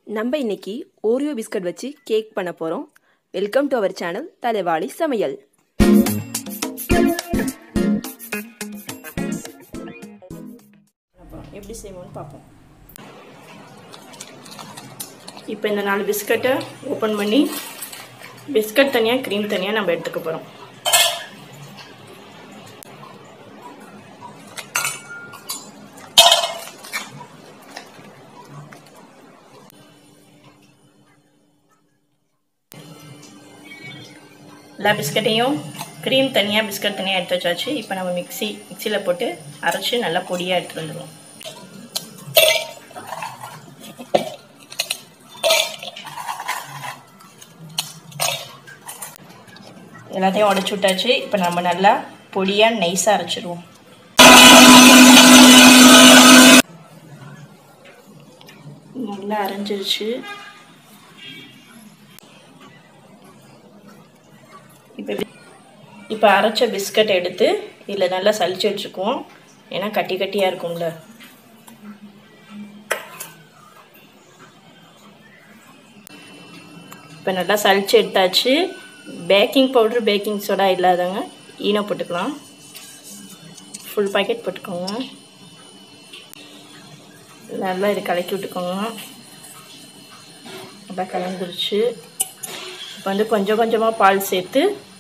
நம்ம இன்னைக்கு Oreo biscuit வச்சு கேக் பண்ண போறோம். வெல்கம் டு அவர் சேனல் தலைவாளி சமையல். எப்படி செய்வோம்னு பார்ப்போம். இப்போ இந்த 4 பிஸ்கட்டை ஓப்பன் பண்ணி பிஸ்கட் தனியாக க்ரீம் தனியாக நம்ம எடுத்துக்க போகிறோம். எல்லா பிஸ்கட்டையும் க்ரீம் தனியாக பிஸ்கட் தனியாக எடுத்து வச்சாச்சு. இப்போ நம்ம மிக்சியில் போட்டு அரைச்சி நல்லா பொடியாக எடுத்துகிட்டு வந்துடுவோம். எல்லாத்தையும் உடச்சி விட்டாச்சு. இப்போ நம்ம நல்லா பொடியாக நைஸாக அரைச்சிடுவோம். நல்லா அரைஞ்சிருச்சு. இப்போ அரைச்ச பிஸ்கட் எடுத்து இதில் நல்லா சளிச்சு வச்சுக்குவோம். ஏன்னா கட்டி கட்டியாக இருக்கும்ல. இப்போ நல்லா சளிச்சு எடுத்தாச்சு. பேக்கிங் பவுடர் பேக்கிங் சோடா இல்லாதவங்க ஈனோ போட்டுக்கலாம். ஃபுல் பாக்கெட் போட்டுக்கோங்க. நல்லா இது கலக்கி விட்டுக்கோங்க. நல்லா கலந்துருச்சு. இப்போ வந்து கொஞ்சம் கொஞ்சமாக பால் சேர்த்து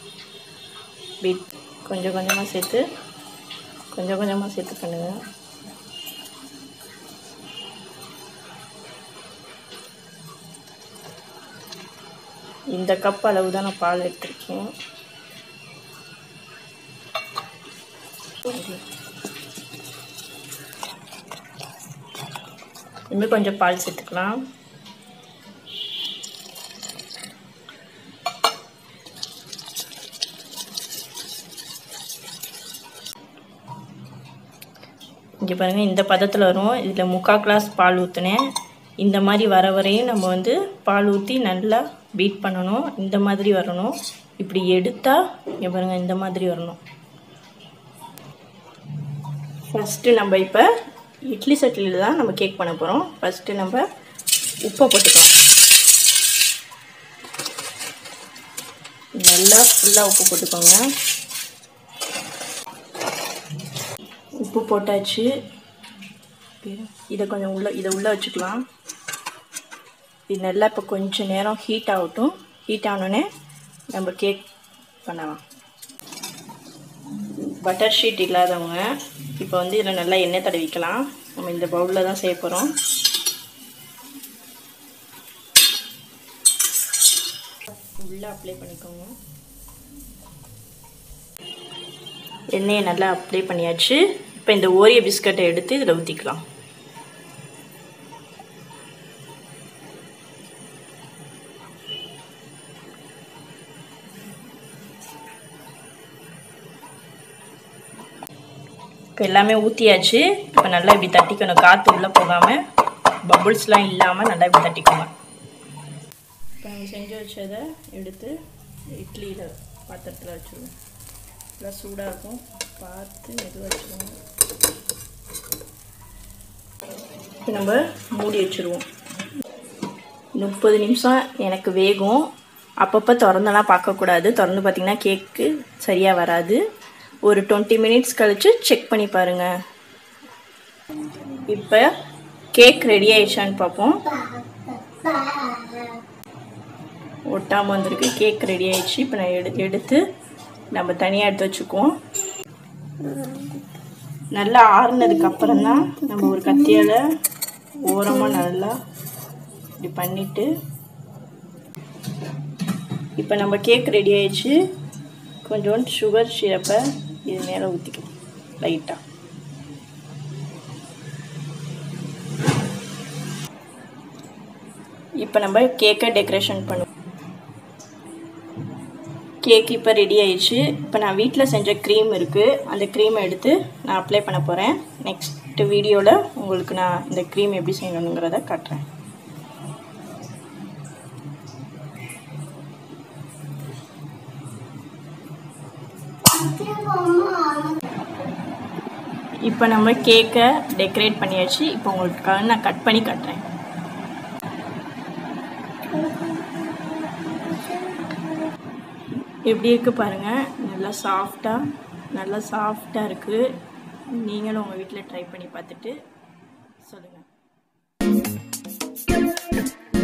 கொஞ்சம் கொஞ்சமாக சேர்த்து பண்ணுங்க. இந்த கப் அளவு தான் நான் பால் எடுத்துருக்கேன். இன்னும் கொஞ்சம் பால் சேர்த்துக்கலாம். இங்கே பாருங்கள், இந்த பதத்தில் வரும். இதில் 3/4 கிளாஸ் பால் ஊற்றினேன். இந்த மாதிரி வர வரையும் நம்ம வந்து பால் ஊற்றி நல்லா பீட் பண்ணணும். இந்த மாதிரி வரணும். இப்படி எடுத்தால் இங்கே பாருங்கள், இந்த மாதிரி வரணும். ஃபஸ்ட்டு நம்ம இப்போ இட்லி சட்டியில் தான் நம்ம கேக் பண்ண போகிறோம். ஃபஸ்ட்டு நம்ம உப்பை போட்டுக்கலாம். நல்லா ஃபுல்லாக உப்பு போட்டுக்கோங்க. உப்பு போட்டாச்சு. இதை கொஞ்சம் உள்ளே வச்சுக்கலாம். இது நல்லா இப்போ கொஞ்சம் நேரம் ஹீட் ஆகட்டும். ஹீட் ஆனோடனே நம்ம கேக் பண்ணலாம். பட்டர் ஷீட் இல்லாதவங்க இப்போ வந்து இதில் நல்லா எண்ணெய் தடவிக்கலாம். நம்ம இந்த பவுலில் தான் செய்ய போகிறோம். உள்ளே அப்ளை பண்ணிக்கோங்க. எண்ணெயை நல்லா அப்ளை பண்ணியாச்சு. இப்போ இந்த ஓரியோ பிஸ்கட்டை எடுத்து இதில் ஊற்றிக்கலாம். இப்போ எல்லாமே ஊற்றியாச்சு. இப்போ நல்லா இப்படி தட்டிக்கணும். காற்று உள்ளே போகாமல் பபுள்ஸ்லாம் இல்லாமல் நல்லா இப்படி தட்டிக்கோங்க. இப்போ நம்ம செஞ்சு வச்சதை எடுத்து இட்லியில் பாத்திரத்தில் வச்சுருவோம். நல்லா சூடாக இருக்கும். பார்த்து மெதுவாக வச்சுருவோம். இப்போ நம்ம மூடி வச்சுருவோம். 30 நிமிஷம் எனக்கு வேகும். அப்பப்போ திறந்தெல்லாம் பார்க்கக்கூடாது. திறந்து பார்த்திங்கன்னா கேக்கு சரியாக வராது. ஒரு 20 மினிட்ஸ் கழித்து செக் பண்ணி பாருங்கள். இப்போ கேக் ரெடி ஆயிடுச்சான்னு பார்ப்போம். ஒட்டாமல் வந்திருக்கு. கேக் ரெடி ஆயிடுச்சு. இப்போ நான் எடுத்து நம்ம தனியாக எடுத்து வச்சுக்குவோம். நல்லா ஆறுனதுக்கு அப்புறம் தான் நம்ம ஒரு கத்தியால் ஓரமாக நல்லா இப்படி பண்ணிவிட்டு இப்போ நம்ம கேக் ரெடி ஆயிடுச்சு. கொஞ்சோண்டு சுகர் சிரப்பை இது மேலே ஊற்றிக்கலாம் லைட்டாக. இப்போ நம்ம கேக்கை டெக்கரேஷன் பண்ணுவோம். கேக் இப்போ ரெடி ஆயிடுச்சு. இப்போ நான் வீட்டில் செஞ்ச க்ரீம் இருக்குது. அந்த க்ரீமை எடுத்து நான் அப்ளை பண்ண போகிறேன். நெக்ஸ்ட் வீடியோவில் உங்களுக்கு நான் இந்த க்ரீம் எப்படி செய்யணுங்கிறத காட்டுறேன். இப்போ நம்ம கேக்கை டெக்கரேட் பண்ணியாச்சு. இப்போ உங்களுக்காக நான் கட் பண்ணி காட்டுறேன். எப்படி இருக்குது பாருங்கள், நல்லா சாஃப்டாக இருக்குது. நீங்களும் உங்கள் வீட்டில் ட்ரை பண்ணி பார்த்துட்டு சொல்லுங்கள்.